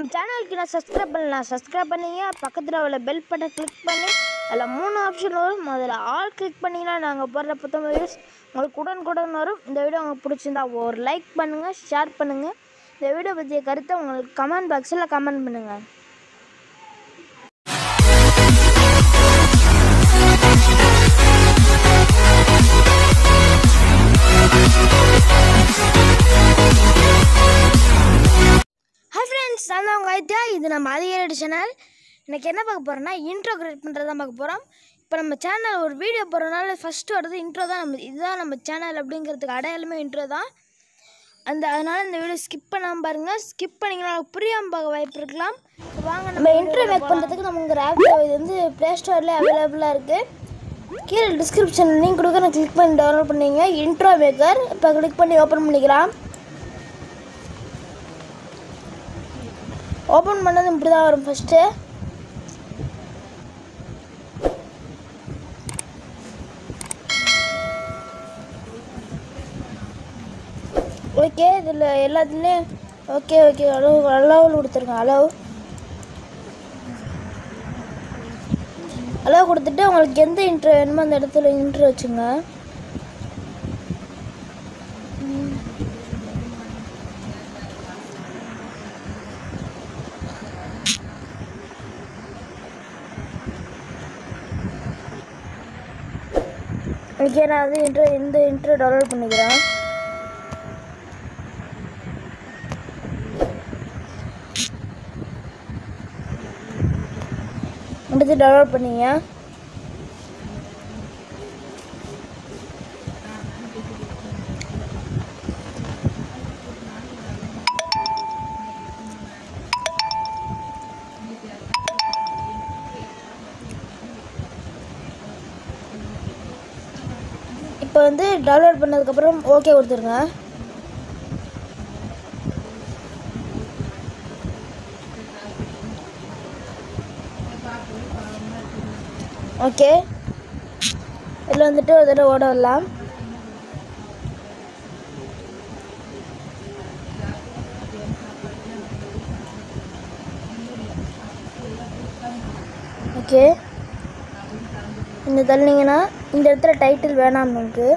நம்ம சேனலுக்கு நான் சப்ஸ்கிரைப் பண்ணிங்க. பக்கத்தில் உள்ள பெல் பட்டனை கிளிக் பண்ணி அதில் 3 ஆப்ஷன் வரும். அதில் ஆல் கிளிக் பண்ணிங்கன்னா நாங்கள் போடுற புத்தக வீடியோஸ் உங்களுக்கு உடனுக்குடன் வரும். இந்த வீடியோ உங்களுக்கு பிடிச்சிருந்தா ஒரு லைக் பண்ணுங்கள், ஷேர் பண்ணுங்கள். இந்த வீடியோ பற்றிய கருத்தை உங்களுக்கு கமெண்ட் பாக்ஸில் கமெண்ட் பண்ணுங்கள். ஹாய் ஃப்ரெண்ட்ஸ், நான் தான் உங்கள் ஐத்தியா. இது நம்ம அதிகரடி சேனல். இன்றைக்கி என்ன பார்க்க போகிறோன்னா இன்ட்ரோ கிரியேட் பண்ணுறது தான் பார்க்க போகிறோம். இப்போ நம்ம சேனல் ஒரு வீடியோ போடுறதுனால ஃபஸ்ட்டு வருது இன்ட்ரோ தான். இதுதான் நம்ம சேனல் அப்படிங்கிறதுக்கு அடையாளமே இன்ட்ரோ தான். அதனால் இந்த வீடியோ ஸ்கிப் பண்ணாமல் பாருங்கள். ஸ்கிப் பண்ணிங்கன்னா புரியாமல் பார்க்க வாய்ப்பு இருக்கலாம். வாங்க நம்ம இன்ட்ரோ மேக் பண்ணுறதுக்கு நமக்கு ஆப் இது வந்து ப்ளே ஸ்டோரில் அவைலபிளாக இருக்குது. கீழே டிஸ்கிரிப்ஷனில் லிங்க் கொடுக்க கிளிக் பண்ணி டவுன்லோட் பண்ணிங்க இன்ட்ரோ மேக்கர். இப்போ கிளிக் பண்ணி ஓப்பன் பண்ணிக்கலாம். ஓப்பன் பண்ணது இப்படி தான் வரும். ஃபஸ்ட்டு ஓகே, இதில் எல்லாத்துலேயும் ஓகே அளவு கொடுத்துருங்க. அளவு கொடுத்துட்டு உங்களுக்கு எந்த இன்ட்ரோ வேணுமோ அந்த இடத்துல இன்ட்ரோ வச்சுங்க. ஓகே, நான் அது இந்த இன்ட்ரோ டவுன்லோட் பண்ணிக்கிறேன். எடுத்து டவுன்லோட் பண்ணிங்க. இப்போ வந்து டவுன்லோட் பண்ணதுக்கப்புறம் ஓகே கொடுத்துருங்க. ஓகே, இதில் வந்துட்டு ஒரு தடவை ஓட வரலாம். ஓகே, இந்த தள்ளினீங்கன்னா இந்த இடத்துல டைட்டில் வேணாம் நமக்கு.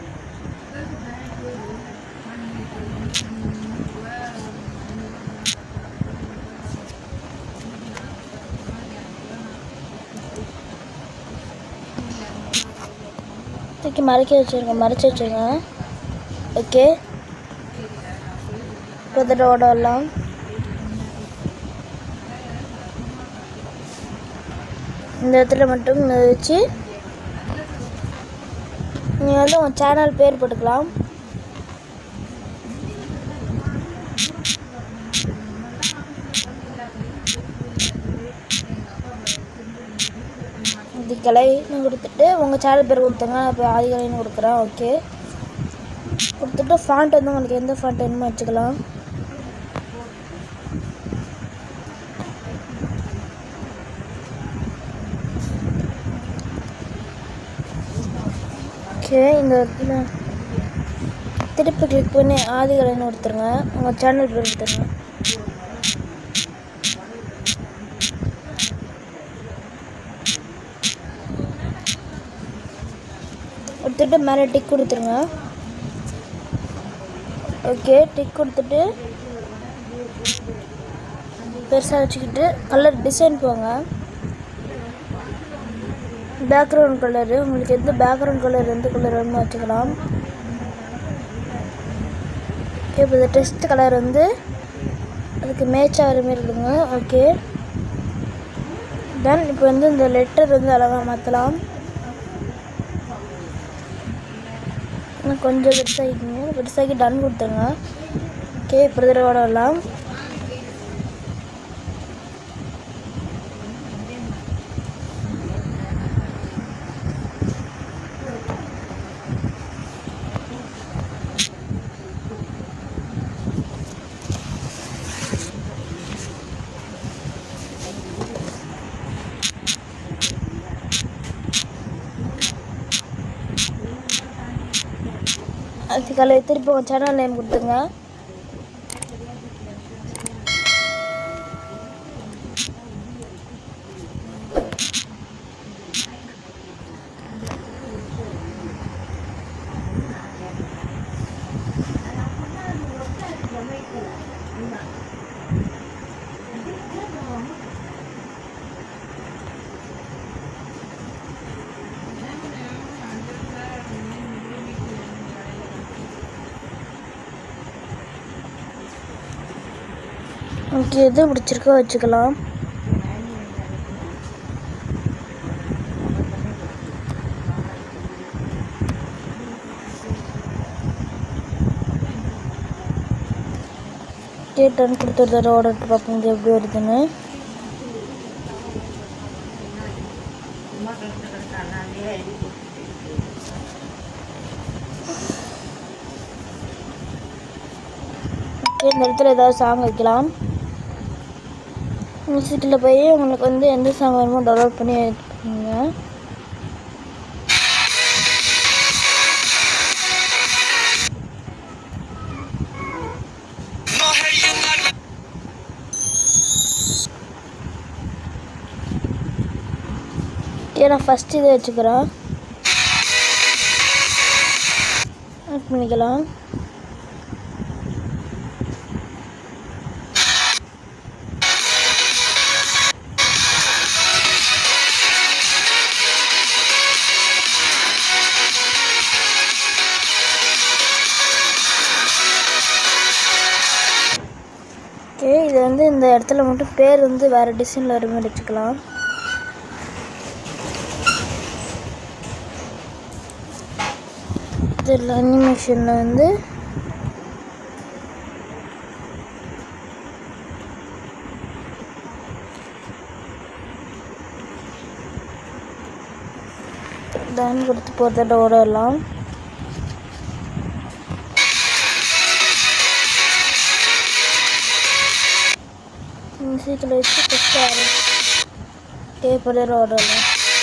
தூக்கி மறைச்சி வச்சுருங்க. ஓகே, ஒரு தடவை ஓட வரலாம். இந்த இடத்துல மட்டும் வச்சு நீங்கள் வந்து உங்கள் சேனல் பேர் போட்டுக்கலாம். ஆதிகலைன்னு கொடுத்துட்டு உங்கள் சேனல் பேர் கொடுத்துங்க. நான் இப்போ ஆதிகலைன்னு கொடுக்குறேன். ஓகே கொடுத்துட்டு ஃபாண்ட் வந்து உங்களுக்கு எந்த ஃபாண்ட் வேணுமோ வச்சுக்கலாம். ஓகே, இந்த இடத்துல திருப்பி கிளிக் பண்ணி ஆதிகலைன்னு கொடுத்துருங்க. உங்கள் சேனல் பேர் கொடுத்துருங்க. கொடுத்துட்டு மேலே டிக் கொடுத்துருங்க. ஓகே, டிக் கொடுத்துட்டு பெருசாக வச்சுக்கிட்டு கலர் டிசைன் போங்க. பேக்ரவுண்ட் கலரு உங்களுக்கு எந்த பேக்ரவுண்ட் கலர் எந்த கலர் வேணுமோ வச்சுக்கலாம். ஓகே, இப்போ இந்த டெஸ்ட் கலர் வந்து அதுக்கு மேட்ச் ஆகிற மாரி இருக்குங்க. ஓகே தென் இப்போ வந்து இந்த லெட்டர் வந்து அழகாக மாற்றலாம். கொஞ்சம் பெருசாகி டன் கொடுத்துருங்க. ஓகே, இப்போ தடவை வரலாம். அதுக்காக திருப்பி உங்கள் சேனல் நேம் கொடுத்துங்க. நமக்கு எது பிடிச்சிருக்கோ வச்சுக்கலாம். டர்ன் கொடுத்து ஒரு தடவை ஆர்டர் பார்ப்போம் இது எப்படி வருதுன்னு. இந்த இடத்துல ஏதாவது சாங் வைக்கலாம். மியூசிக்கில் போய் உங்களுக்கு வந்து எந்த சாங் வேணுமோ டவுன்லோட் பண்ணி எடுத்துக்கோங்க. நான் ஃபஸ்ட்டு இதை வச்சுக்கிறேன். ஆட் பண்ணிக்கலாம். ஓகே, இது வந்து இந்த இடத்துல மட்டும் பேர் வந்து வேறு டிசைனில் வர மாதிரி வச்சுக்கலாம். இதில் அனிமேஷனில் வந்து டன் கொடுத்து போகிறத ஓடலாம். மியூசிக்கில் வச்சு ஃபஸ்ட்டு டேப்பர் ஓடலாம்.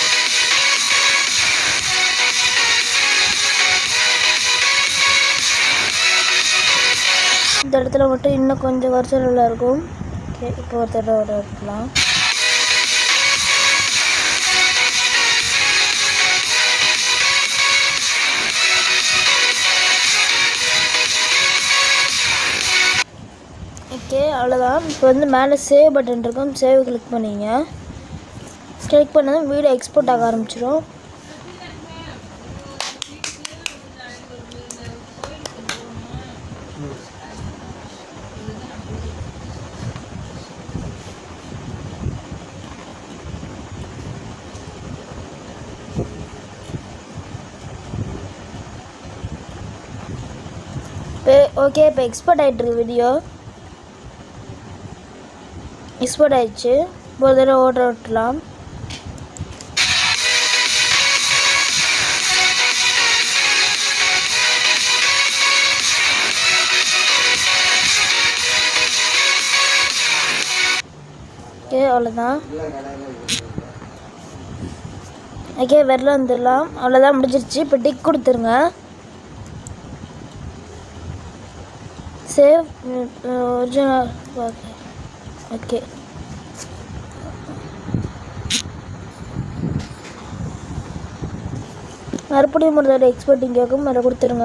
இந்த இடத்துல மட்டும் இன்னும் கொஞ்சம் வருஷம் இருக்கும். ஓகே, இப்போ ஒரு தடவை ஆர்டர் எடுக்கலாம். ஓகே, அவ்வளோதான். இப்போ வந்து மேலே சேவ் பட்டன் இருக்கும். சேவ் கிளிக் பண்ணிங்க. கிளிக் பண்ணதும் வீடியோ எக்ஸ்போர்ட் ஆக ஆரம்பிச்சிடும். ஓகே, இப்போ எக்ஸ்போர்ட் ஆகிட்டுருக்கு. வீடியோ எக்ஸ்போர்ட் ஆகிடுச்சு. ஒரு தடவை ஆர்டர் விட்டுலாம். ஓகே, அவ்வளோதான். ஓகே, வெளில வந்துடலாம். அவ்வளோதான், முடிஞ்சிருச்சு. இப்போ டிக் கொடுத்துருங்க. Save original. ஓகே, மறுபடியும் ஒரு தடவை எக்ஸ்போர்ட்டிங் கேட்கும். மேலே கொடுத்துருங்க.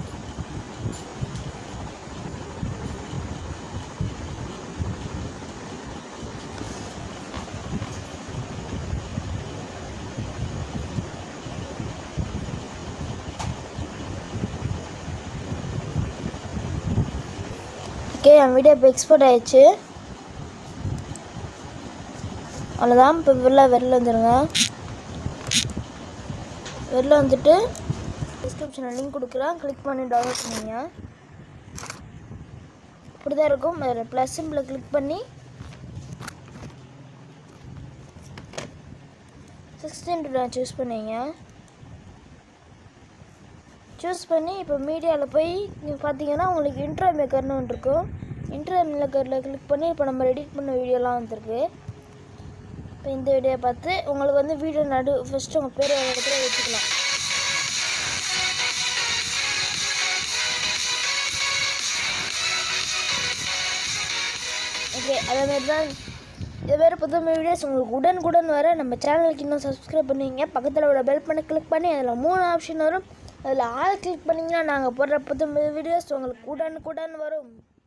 ஓகே, என் வீடியோ இப்போ எக்ஸ்போர்ட் ஆகிடுச்சு. அவ்வளோதான். இப்போ வெளில வந்துடுங்க. வெளில வந்துட்டு டிஸ்கிரிப்ஷனில் லிங்க் கொடுக்குறேன். கிளிக் பண்ணி டவுன்லோட் பண்ணிங்க. இப்படி தான் இருக்கும். வேறு ப்ளஸ் சிம்பிளை கிளிக் பண்ணி 16 சூஸ் பண்ணிங்க. சூஸ் பண்ணி இப்போ மீடியாவில் போய் நீங்கள் பார்த்தீங்கன்னா உங்களுக்கு இன்ட்ரோ மேக்கர்னு ஒன்று இருக்கும். இன்ட்ரோ மேக்கரில் கிளிக் பண்ணி இப்போ நம்ம எடிட் பண்ண வீடியோலாம் வந்துருக்கு. இப்போ இந்த வீடியோ பார்த்து உங்களுக்கு வந்து வீடியோ ஃபஸ்ட்டு உங்கள் பேர் இடத்துல வச்சுக்கலாம். ஓகே, அதேமாதிரி தான் இதுமாரி புது வீடியோஸ் உங்களுக்கு உடனுக்குடன் வர நம்ம சேனலுக்கு இன்னும் சப்ஸ்கிரைப் பண்ணுவீங்க. பக்கத்தில் உள்ள பெல் பண்ணி கிளிக் பண்ணி அதில் 3 ஆப்ஷன் வரும். அதில் ஆல் கிளிக் பண்ணிங்கன்னா நாங்கள் போடுற புது வீடியோஸ் உங்களுக்கு உடனுக்குடன் வரும்.